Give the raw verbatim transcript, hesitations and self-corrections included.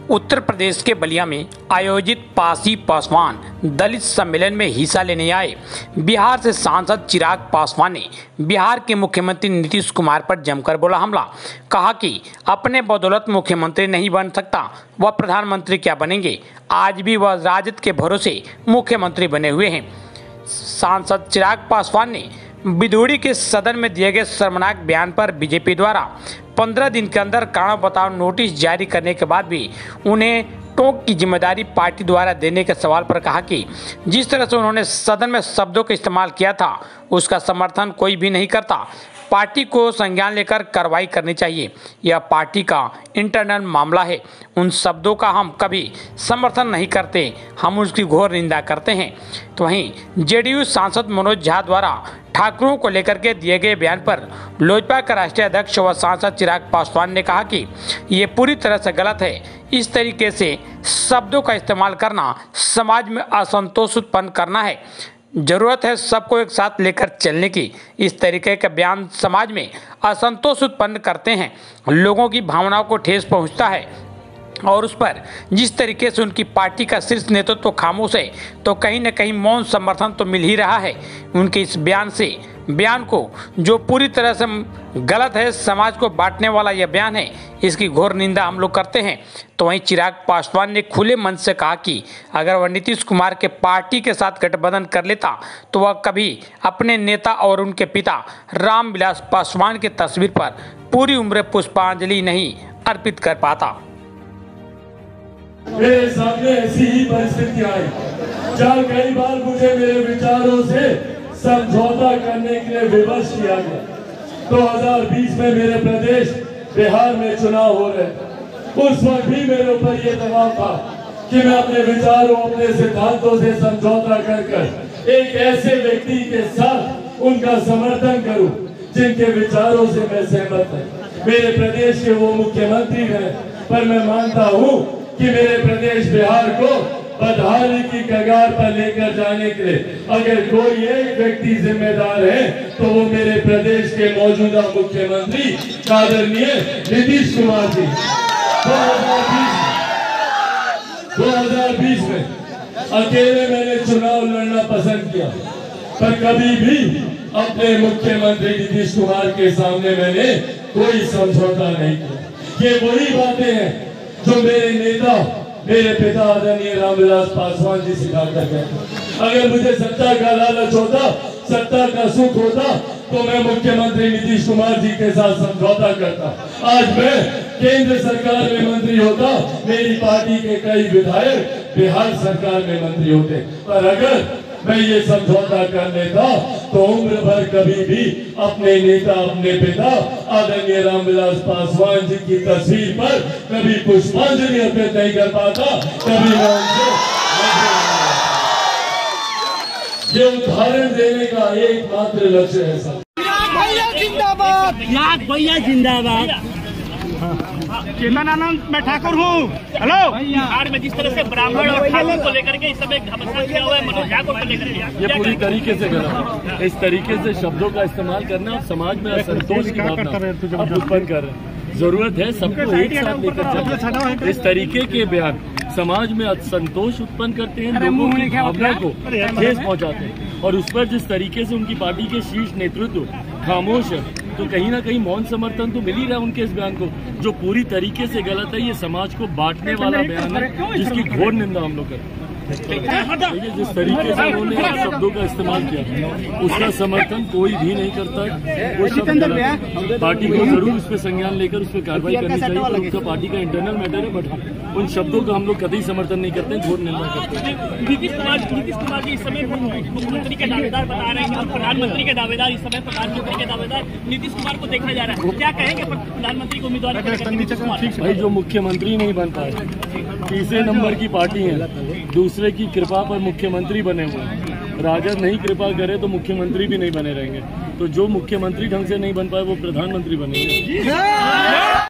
उत्तर प्रदेश के बलिया में आयोजित पासी पासवान दलित सम्मेलन में हिस्सा लेने आए बिहार से सांसद चिराग पासवान ने बिहार के मुख्यमंत्री नीतीश कुमार पर जमकर बोला हमला। कहा कि अपने बदौलत मुख्यमंत्री नहीं बन सकता, वह प्रधानमंत्री क्या बनेंगे। आज भी वह राजद के भरोसे मुख्यमंत्री बने हुए हैं। सांसद चिराग पासवान ने बिधूड़ी के सदन में दिए गए शर्मनाक बयान पर बीजेपी द्वारा पंद्रह दिन के अंदर कारण बताओ नोटिस जारी करने के बाद भी उन्हें टोक की जिम्मेदारी पार्टी द्वारा देने के सवाल पर कहा कि जिस तरह से उन्होंने सदन में शब्दों का इस्तेमाल किया था उसका समर्थन कोई भी नहीं करता। पार्टी को संज्ञान लेकर कार्रवाई करनी चाहिए। यह पार्टी का इंटरनल मामला है। उन शब्दों का हम कभी समर्थन नहीं करते, हम उसकी घोर निंदा करते हैं। तो वहीं जेडीयू सांसद मनोज झा द्वारा ठाकरों को लेकर के दिए गए बयान पर लोजपा का राष्ट्रीय अध्यक्ष व सांसद चिराग पासवान ने कहा कि ये पूरी तरह से गलत है। इस तरीके से शब्दों का इस्तेमाल करना समाज में असंतोष उत्पन्न करना है। जरूरत है सबको एक साथ लेकर चलने की। इस तरीके के बयान समाज में असंतोष उत्पन्न करते हैं, लोगों की भावनाओं को ठेस पहुंचता है और उस पर जिस तरीके से उनकी पार्टी का शीर्ष नेतृत्व तो खामोश है, तो कहीं न कहीं मौन समर्थन तो मिल ही रहा है उनके इस बयान से। बयान को जो पूरी तरह से गलत है, समाज को बांटने वाला यह बयान है, इसकी घोर निंदा हम लोग करते हैं। तो वहीं चिराग पासवान ने खुले मन से कहा कि अगर वह नीतीश कुमार के पार्टी के साथ गठबंधन कर लेता तो वह कभी अपने नेता और उनके पिता रामविलास पासवान की तस्वीर पर पूरी उम्र पुष्पांजलि नहीं अर्पित कर पाता। मेरे सामने ऐसी ही परिस्थिति आई जहाँ कई बार मुझे मेरे विचारों से समझौता करने के लिए विवश किया गया। दो हज़ार बीस में मेरे प्रदेश बिहार में चुनाव हो रहे थे। उस वक्त भी मेरे ऊपर ये दबाव था कि मैं अपने विचारों, अपने सिद्धांतों से समझौता कर कर एक ऐसे व्यक्ति के साथ उनका समर्थन करूं जिनके विचारों से मैं सहमत हूं। मेरे प्रदेश के वो मुख्यमंत्री हैं, पर मैं मानता हूं कि मेरे प्रदेश बिहार को बदहाली की कगार पर लेकर जाने के लिए अगर कोई एक व्यक्ति जिम्मेदार है तो वो मेरे प्रदेश के मौजूदा मुख्यमंत्री आदरणीय नीतीश कुमार जी। दो हज़ार बीस में अकेले मैंने चुनाव लड़ना पसंद किया, पर कभी भी अपने मुख्यमंत्री नीतीश कुमार के सामने मैंने कोई समझौता नहीं किया। ये वही बातें हैं जो मेरे नेता, मेरे पिता आदरणीय रामविलास पासवान जी सिखा कर गए। अगर मुझे सत्ता का लालच होता, सत्ता का सुख होता, तो मैं मुख्यमंत्री नीतीश कुमार जी के साथ समझौता करता। आज मैं केंद्र सरकार में मंत्री होता, मेरी पार्टी के कई विधायक बिहार सरकार में मंत्री होते। पर अगर मैं ये समझौता कर लेता तो उम्र भर कभी भी अपने नेता, अपने पिता आदरणीय रामविलास पासवान जी की तस्वीर पर कभी पुष्पांजलि अर्पित नहीं कर पाता, कभी मैं उनसे ये उदाहरण देने का एकमात्र लक्ष्य है। सर भैया जिंदाबाद, लाख भैया जिंदाबाद। चेतन आनंद मैं ठाकुर हूँ। हेलो, बिहार में जिस तरह से ब्राह्मण और ठाकुर को लेकर के इस समय घमासान किया हुआ है, मनोज झा को लेकर के, ये पूरी तरीके से गलत है। इस तरीके से शब्दों का इस्तेमाल करना समाज में असंतोष की भावना आप उत्पन्न कर रहे हैं। जरूरत है सबको एक साथ लेकर चलना। इस तरीके के बयान समाज में असंतोष उत्पन्न करते हैं, लोगों की भावना को ठेस पहुंचाते हैं और उस पर जिस तरीके से उनकी पार्टी के शीर्ष नेतृत्व खामोश है, तो कहीं ना कहीं मौन समर्थन तो मिल ही रहा है उनके इस बयान को, जो पूरी तरीके से गलत है। ये समाज को बांटने वाला बयान है जिसकी घोर निंदा हम लोग करते हैं। जिस तरीके से उन्होंने शब्दों का इस्तेमाल किया उसका समर्थन कोई भी नहीं करता। वो शब्द गलत, पार्टी को जरूर उस पर संज्ञान लेकर उस पर कार्रवाई करनी चाहिए, पर उनका पार्टी का इंटरनल मैटर है। बट उन शब्दों का हम लोग कभी समर्थन नहीं करते, घोर निंदा करते हैं। नीतीश कुमार नीतीश कुमार जी इस समय मुख्यमंत्री के दावेदार बता रहे हैं, प्रधानमंत्री के दावेदार इस समय प्रधानमंत्री के दावेदार नीतीश कुमार को देखा जा रहा है। क्या कहेंगे प्रधानमंत्री को उम्मीदवार? भाई, जो मुख्यमंत्री नहीं बन पाए, तीसरे नंबर की पार्टी है, दूसरे की कृपा पर मुख्यमंत्री बने हुए हैं। राजद नहीं कृपा करे तो मुख्यमंत्री भी नहीं बने रहेंगे। तो जो मुख्यमंत्री ढंग से नहीं बन पाए वो प्रधानमंत्री बनेंगे।